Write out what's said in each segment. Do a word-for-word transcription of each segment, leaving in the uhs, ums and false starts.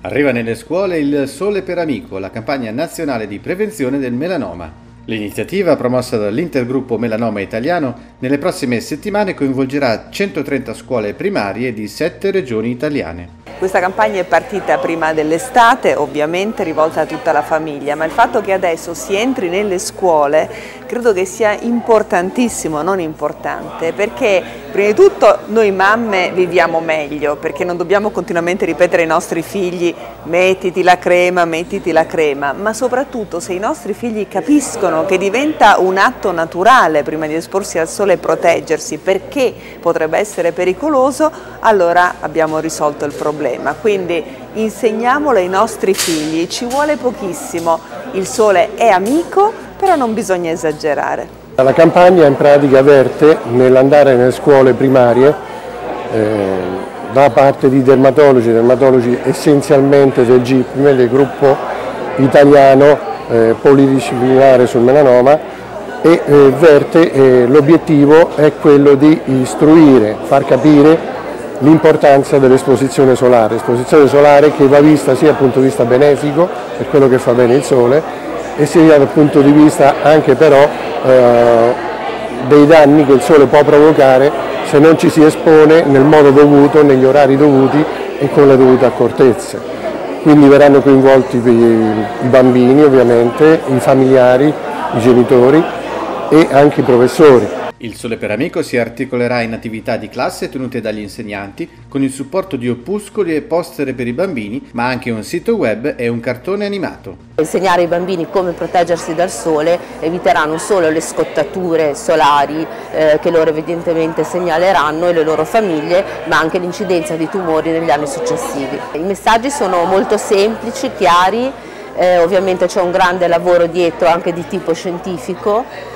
Arriva nelle scuole il Sole per Amico, la campagna nazionale di prevenzione del melanoma. L'iniziativa, promossa dall'Intergruppo Melanoma Italiano, nelle prossime settimane coinvolgerà centotrenta scuole primarie di sette regioni italiane. Questa campagna è partita prima dell'estate, ovviamente rivolta a tutta la famiglia, ma il fatto che adesso si entri nelle scuole credo che sia importantissimo, non importante, perché prima di tutto noi mamme viviamo meglio, perché non dobbiamo continuamente ripetere ai nostri figli mettiti la crema, mettiti la crema, ma soprattutto se i nostri figli capiscono che diventa un atto naturale prima di esporsi al sole e proteggersi perché potrebbe essere pericoloso, allora abbiamo risolto il problema. Quindi insegniamolo ai nostri figli, ci vuole pochissimo, il sole è amico, però non bisogna esagerare. La campagna in pratica verte nell'andare nelle scuole primarie eh, da parte di dermatologi, dermatologi essenzialmente del G I P M, del gruppo italiano eh, polidisciplinare sul melanoma, e eh, verte eh, l'obiettivo è quello di istruire, far capire l'importanza dell'esposizione solare, esposizione solare che va vista sia dal punto di vista benefico, per quello che fa bene il sole, e sia dal punto di vista anche però eh, dei danni che il sole può provocare se non ci si espone nel modo dovuto, negli orari dovuti e con le dovute accortezze. Quindi verranno coinvolti i bambini ovviamente, i familiari, i genitori e anche i professori. Il Sole per Amico si articolerà in attività di classe tenute dagli insegnanti con il supporto di opuscoli e poster per i bambini, ma anche un sito web e un cartone animato. Insegnare ai bambini come proteggersi dal sole eviterà non solo le scottature solari eh, che loro evidentemente segnaleranno e le loro famiglie, ma anche l'incidenza di tumori negli anni successivi. I messaggi sono molto semplici, chiari, eh, ovviamente c'è un grande lavoro dietro anche di tipo scientifico,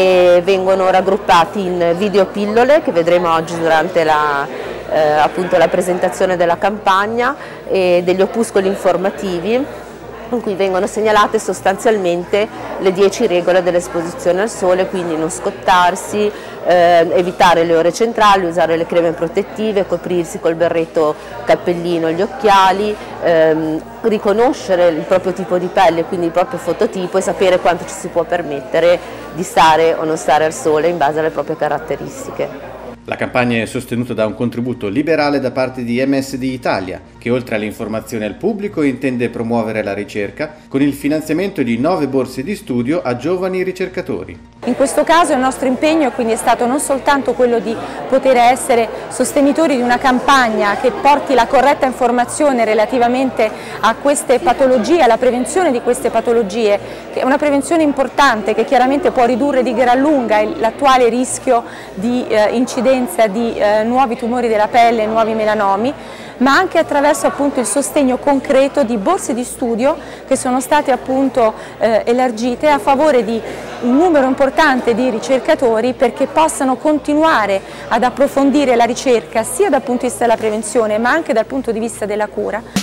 e vengono raggruppati in videopillole che vedremo oggi durante la, eh, appunto la presentazione della campagna, e degli opuscoli informativi in cui vengono segnalate sostanzialmente le dieci regole dell'esposizione al sole, quindi non scottarsi, eh, evitare le ore centrali, usare le creme protettive, coprirsi col berretto, cappellino e gli occhiali, ehm, riconoscere il proprio tipo di pelle, quindi il proprio fototipo, e sapere quanto ci si può permettere di stare o non stare al sole in base alle proprie caratteristiche. La campagna è sostenuta da un contributo liberale da parte di M S D Italia, che oltre all'informazione al pubblico intende promuovere la ricerca con il finanziamento di nove borse di studio a giovani ricercatori. In questo caso il nostro impegno quindi è stato non soltanto quello di poter essere sostenitori di una campagna che porti la corretta informazione relativamente a queste patologie, alla prevenzione di queste patologie, che è una prevenzione importante che chiaramente può ridurre di gran lunga l'attuale rischio di eh, incidenza di eh, nuovi tumori della pelle e nuovi melanomi, ma anche attraverso appunto il sostegno concreto di borse di studio che sono state appunto eh, elargite a favore di un numero importante di ricercatori, perché possano continuare ad approfondire la ricerca sia dal punto di vista della prevenzione ma anche dal punto di vista della cura.